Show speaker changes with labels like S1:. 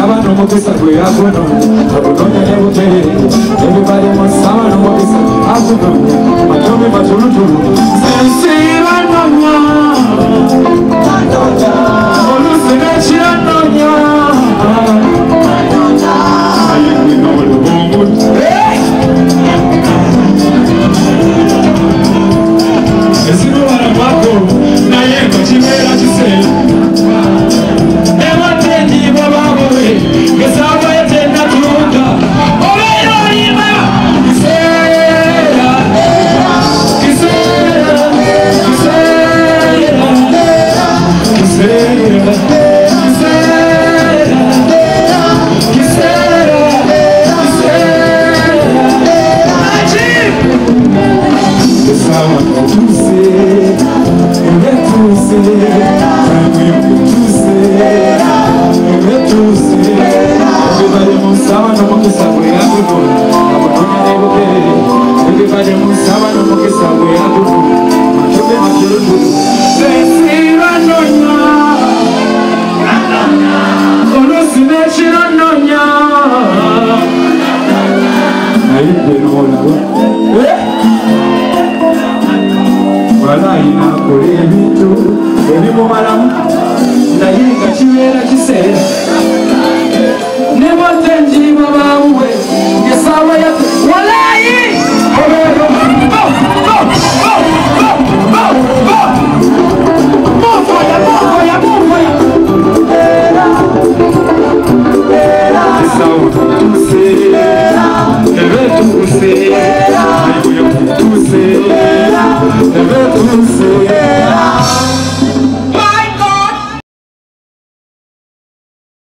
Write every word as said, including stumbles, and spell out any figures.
S1: musaba no mukisa gwe akono akononya nebukere everybody musaba no mukisa akononya matomi matulutulu sensira nonya nonya olusine chira nonya nonya ayikwe no lubumu esino wala mako naye ko chimera chisela
S2: Never to say